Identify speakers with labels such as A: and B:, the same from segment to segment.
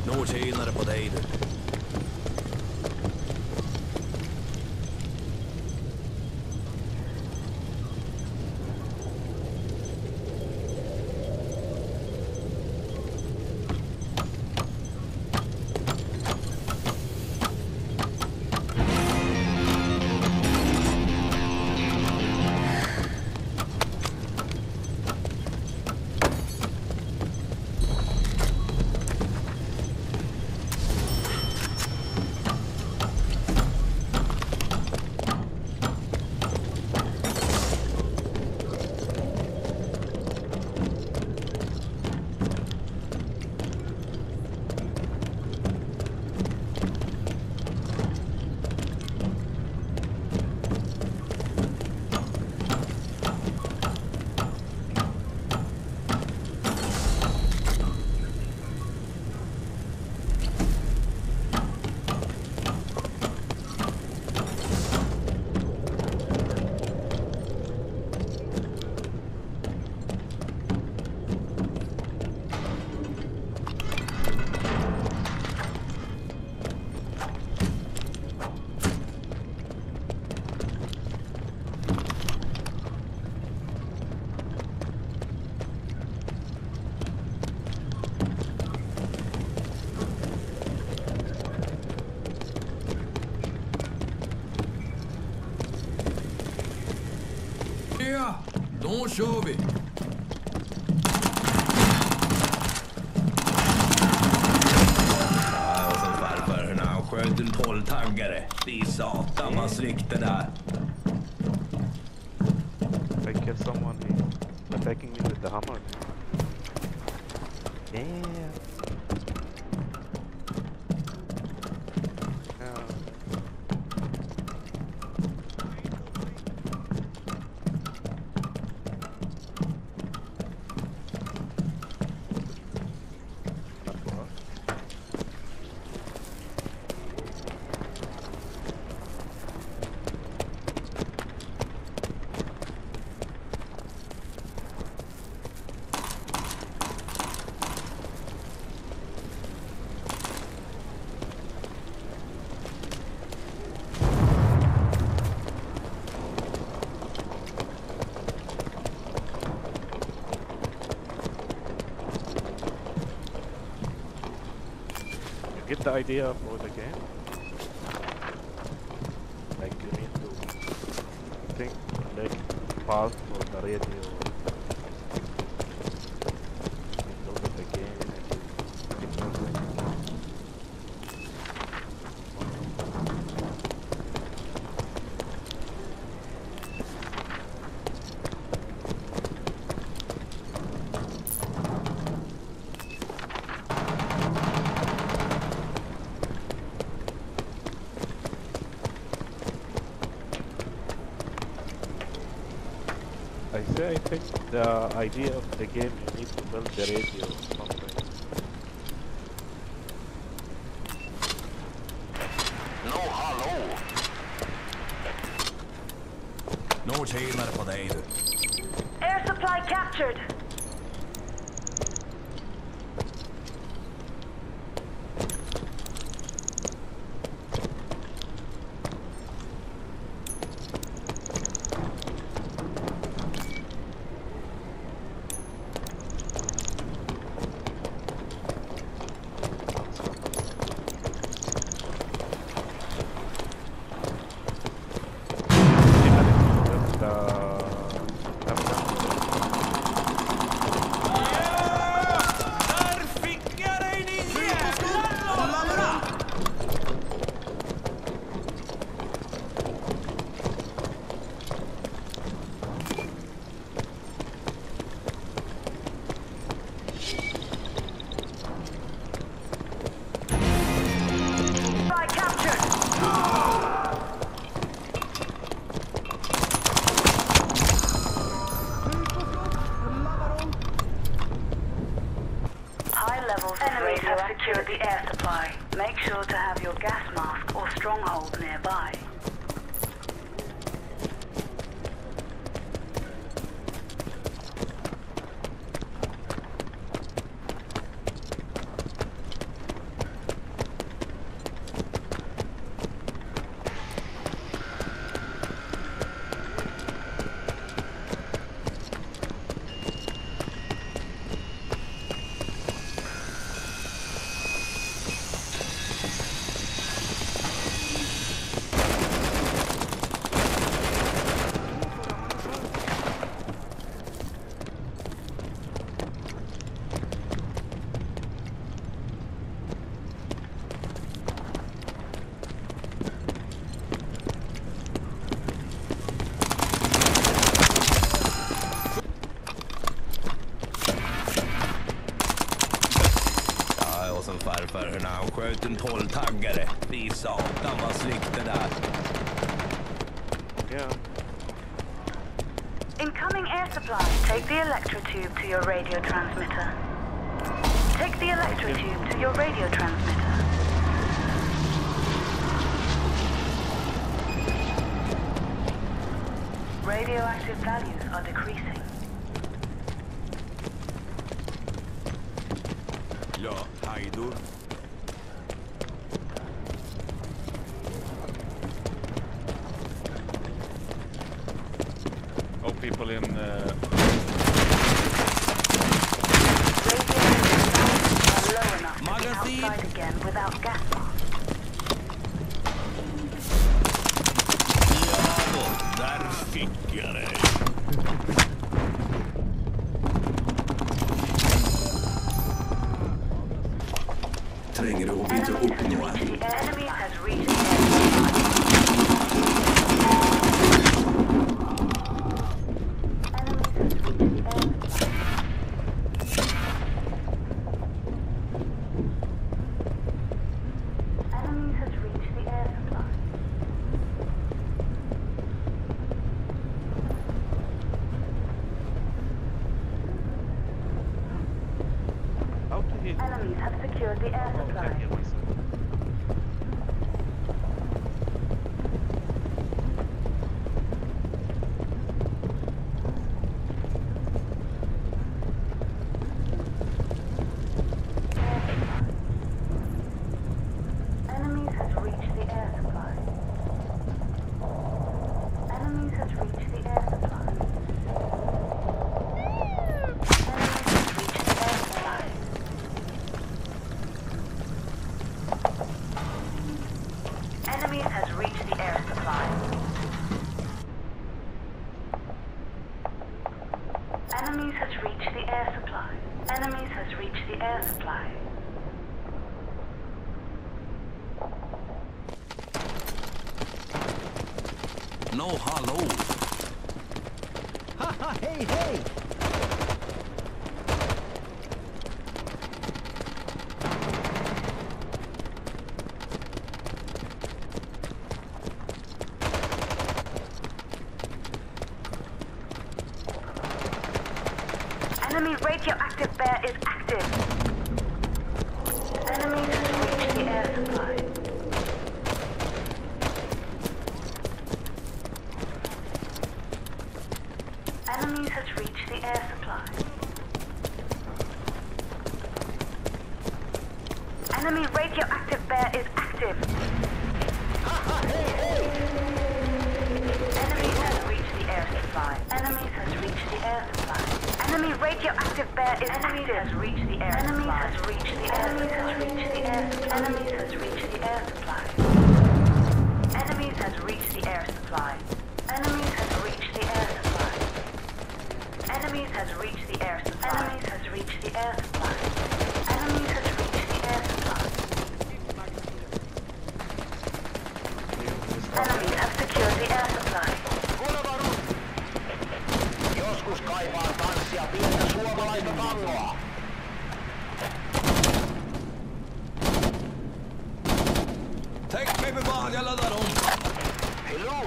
A: Nå tjenare på dig du. Ja, då kör vi. Ja, och så farfar när han sköt en 12-taggare. Det är satan vad snyggt det där.
B: I guess someone is attacking me with the hammer. Yeah. Get the idea for the game. Like you need to think like pause for the radio. Load it again and keep moving. I think the idea of the game, you need to build the radio or something.
A: No, hallå! Nå tjenare på dig du.
C: Air supply captured! Enemies have secured the air supply. Make sure to have your gas mask or stronghold nearby.
A: som farfar när han sköt en 12-taggare. Fy satan vad snyggt det där.
B: Yeah.
C: Incoming air supply. Take the electrotube to your radio transmitter. Take the electrotube to your radio transmitter. Radioactive values are decreasing.
D: Ja, hajdur.
E: Oh, people in...
C: Radioactive values are low enough to be
A: Magazine.
C: outside again without gas mask.
A: Ja då, där fick jag dig. Tränger du att byta upp
C: The
A: något?
C: enemy has reached the air Enemy has reached the air supply.
B: How to hit?
C: Enemies have secured the air supply. Enemies has reached the air supply. Enemies has reached the air supply. Enemies has reached the air supply. Enemies has reached the air supply. Enemies has reached the air supply.
A: No, hallå.
F: Haha, hej, hej!
C: Enemy radioactive bear is active. Enemies has reached the air supply. Enemies has reached the air supply. Enemy radioactive bear is active. Enemies has reached the air supply. Enemies has reached the air supply. Enemy radioactive bear is active. Has reached the air supply. Enemies has reached the air. Enemies has reached the air supply. Enemies has reached the air supply. Enemies has reached the air supply. Enemies has reached the air supply. Enemies has reached the air supply. Enemies has reached the air supply. Enemies has reached the air supply. Enemies have secured the air supply.
G: Joskus kaipaan tanssia pientä suomalaista tangoa.
A: Täck mig med vad, jag laddar om.
G: Hello!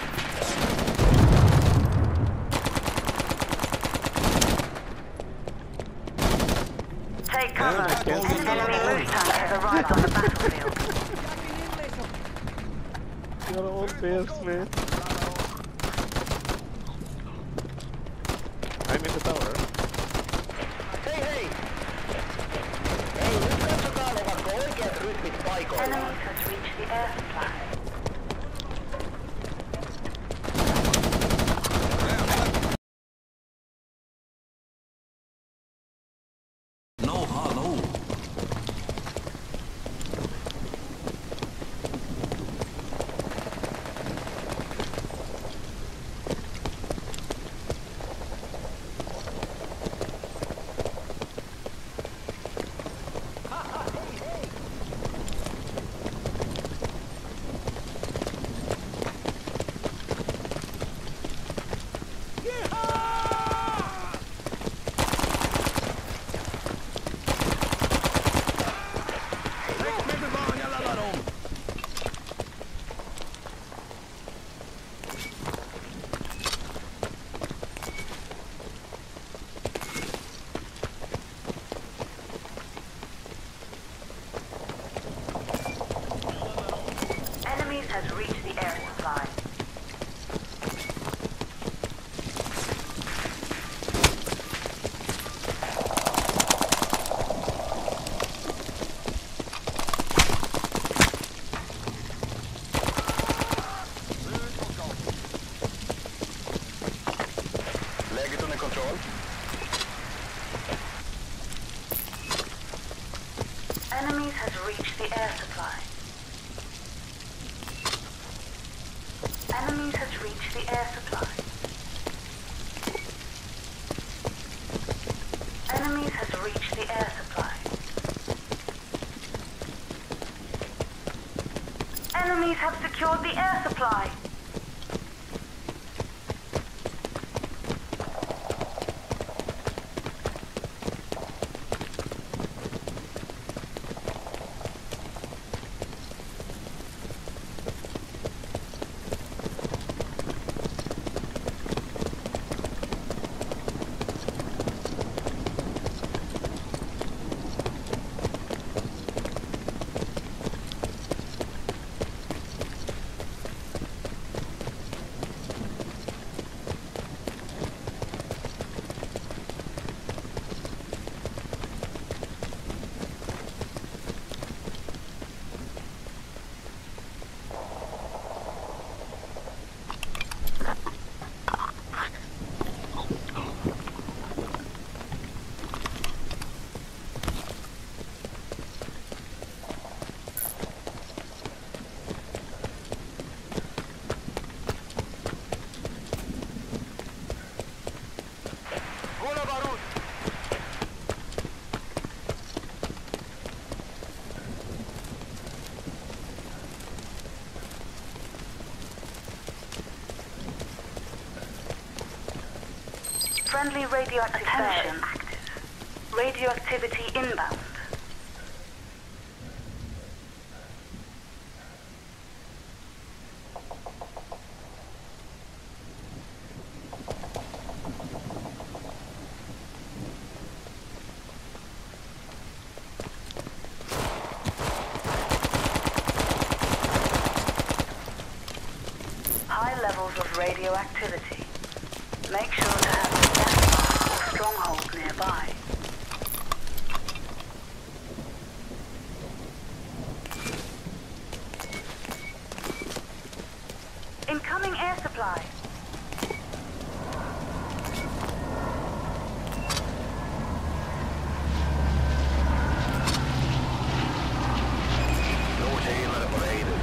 C: Take cover. Enemy Mustang has arrived on the battlefield.
B: You're all pissed, man. I'm in the tower.
G: Hei hei! Hei, nyt katsotaan ovatko oikeat rytmit paikoilla.
C: Enemies has reached the air supply.
A: No, hallå.
C: has reached the air supply.
G: Läget under kontroll.
C: Enemies has reached the air supply. Enemies has reached the air supply. Enemies has reached the air supply. Enemies have secured the air supply. Friendly radioactive bear active. Radioactivity inbound. High levels of radioactivity. Make sure to have the gas mask or stronghold nearby. Incoming air supply.
G: Noordheimer beneden.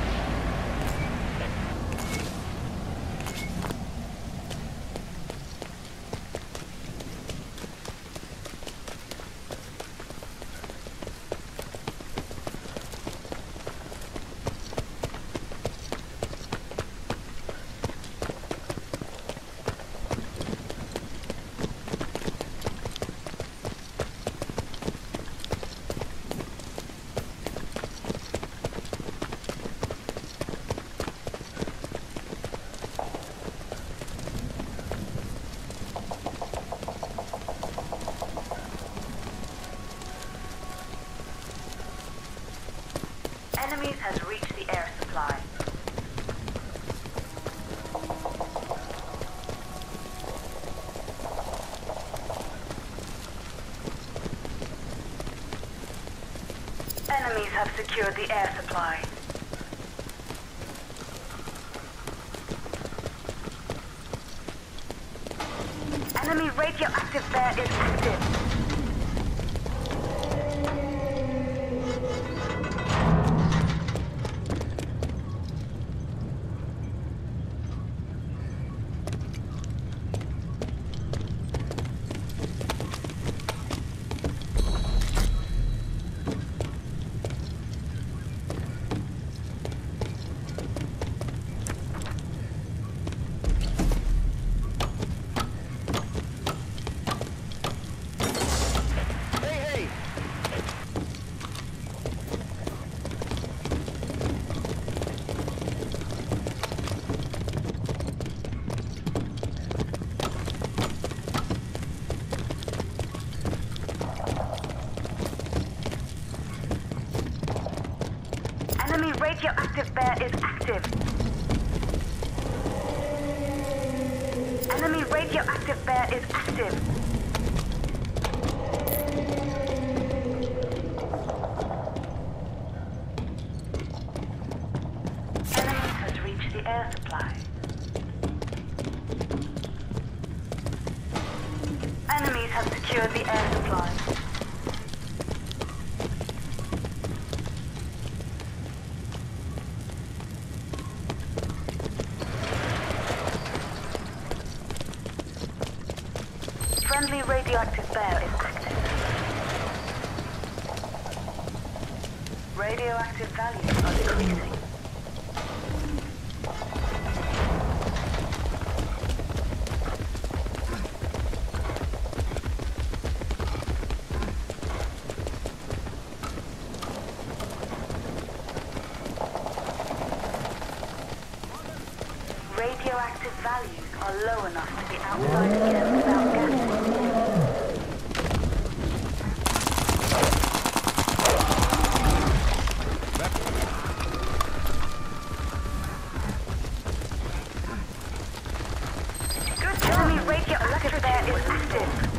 G: Enemies has reached the air supply. Enemies have secured the air supply. Enemy radioactive bear is active.
C: radioactive bear is active. Enemy radioactive bear is active. Enemy has reached the air supply. Enemies have secured the air supply. Friendly radioactive bear is active. Radioactive values are decreasing. Radioactive values are low enough to be outside again without gases. Good job. Enemy radioactive bear is active.